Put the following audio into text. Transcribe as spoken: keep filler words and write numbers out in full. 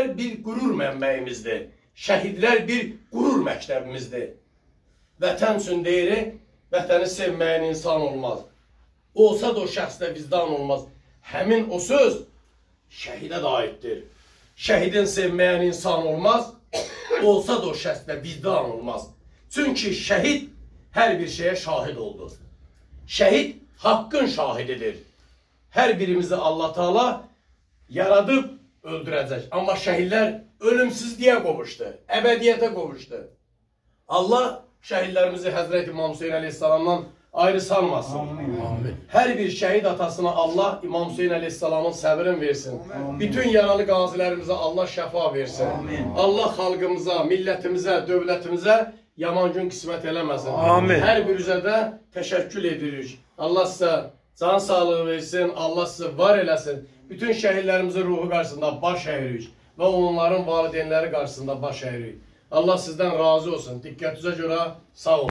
şəhidlər bir qürur mənbəyimizdir. Şəhidlər bir qürur məktəbimizdir. Vətən üçün deyirik, vətəni sevməyən insan olmaz. Olsa da o şəxsdə vicdan olmaz. Həmin o söz şəhidə də aiddir. Şəhidin sevməyən insan olmaz, olsa da o şəxsdə vicdan olmaz. Çünki şəhid hər bir şeyə şahid oldu. Şəhid haqqın şahididir. Hər birimizi Allah Taala yaradıb öldürəcək. Amma şəhidlər ölümsüzlüyə qovuşdu, əbədiyyətə qovuşdu. Allah şəhidlərimizi Həzrəti İmam Hüseyin əleyhissalamdan ayrı salmasın. Amin. Hər bir şəhid atasına Allah İmam Hüseyin əleyhissalamın səbrin versin. Amin. Bütün yaralı qazilərimizə Allah şəfa versin. Amin. Allah xalqımıza, millətimizə, dövlətimizə yaman gün qismət eləməsin. Amin. Hər birinizə də təşəkkür edirik. Allah sizə can sağlığı versin, Allah sizə var eləsin. Bütün şəhidlərimizin ruhu qarşısında baş əyirik və onların valideynləri qarşısında baş əyirik. Allah sizdən razı olsun. Diqqətinizə görə sağ olun.